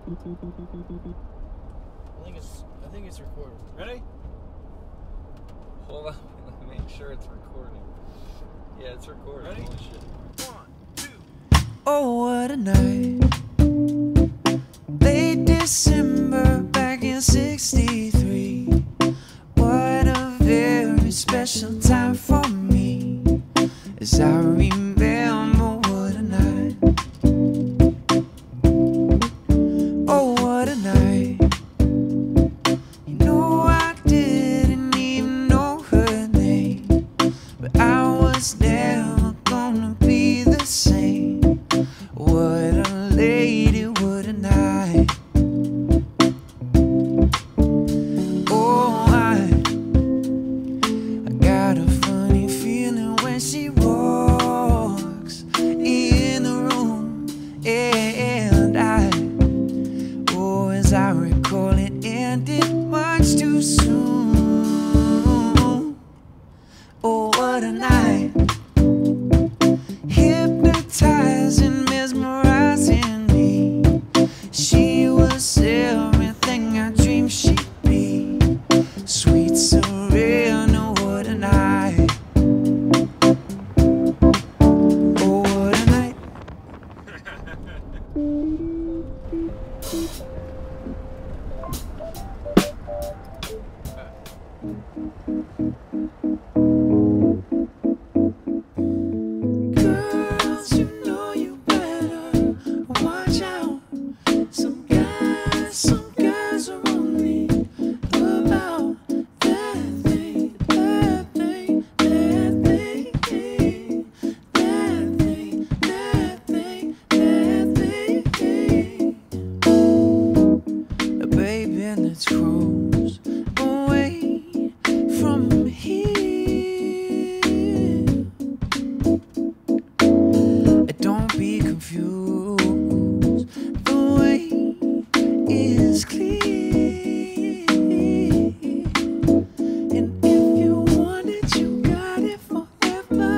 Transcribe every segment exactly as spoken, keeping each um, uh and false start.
I think it's. I think it's recording. Ready? Hold on, let me make sure it's recording. Yeah, it's recording. Ready? Holy shit. One, two. Oh, what a night. Late December back in sixty-three. What a very special time for me. As I remember, what a night. Oh, what a night. You know I didn't even know her name, but I was never gonna be the same. What a lady, what a night. Oh, I, I got a funny feeling when she walks in the room. And I, oh, as I recall, it ended much too soon. Oh, what a night. Hypnotizing, mesmerizing me. She was everything I dreamed she'd be. Sweet Serena, what a night. Oh, what a night. Girls, you know you better watch out. Some guys, some guys are only about that thing, that thing, that thing, that thing, that thing, that thing. Baby, let's cruise away from here. Don't be confused, the way is clear. And if you want it, you got it forever.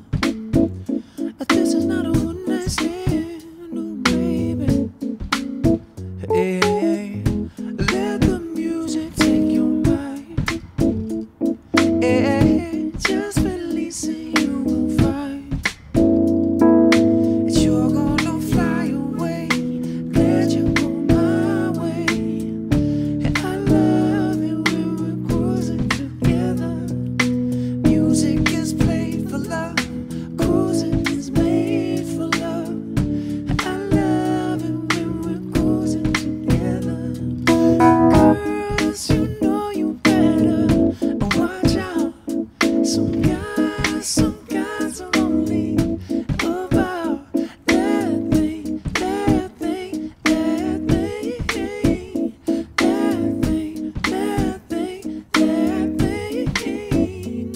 This is not a one night stand, no baby. Hey, let the music take your mind. Hey, just release it, you will find that you're gonna fly away. Glad you go my way. And I love it when we're cruising together. Music is played for love. Cruising is made for love. And I love it when we're cruising together. Girls, you know you better watch out. Some guys, some guys are only about that thing, that thing, that thing, that thing, that thing, that thing.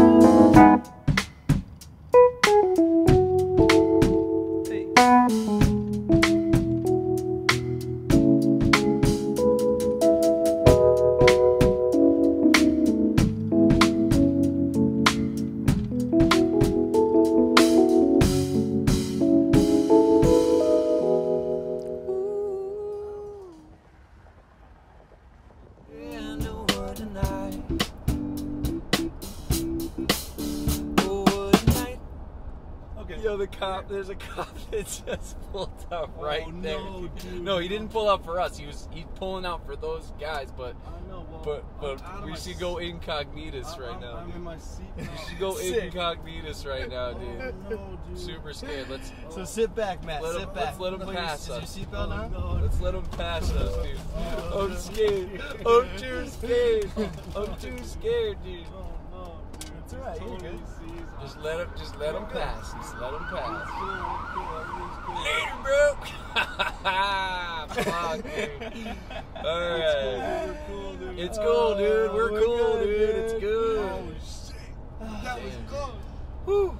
And oh, what a night. Oh, what a night. Okay. Yo, the cop, there's a cop that just pulled up right Oh, there. no, dude. No, he didn't pull up for us. He was he's pulling out for those guys, but I know, well, but I'm but out of we my should s- go incognitus I'm- right I'm, now. I'm dude. in my seat now. We should go Sick. incognitus right now, Oh, dude. no, dude. Super scared. Let's So sit back, Matt. let sit him, back. let's let him Put pass your, us. Is your seatbelt on? No. Let's let him pass us, dude. I'm scared. I'm too scared. I'm too scared, dude. Oh, no, dude. It's alright, you're Totally good. sees. Just let him, just let him pass. Just let him pass. Cool, cool, everything's cool. Later, bro. Fuck, dude. All right. We're cool, dude. It's cool, dude. We're We're cool, good, dude. It's dude. good. Oh, shit. That was Damn. close. Whew.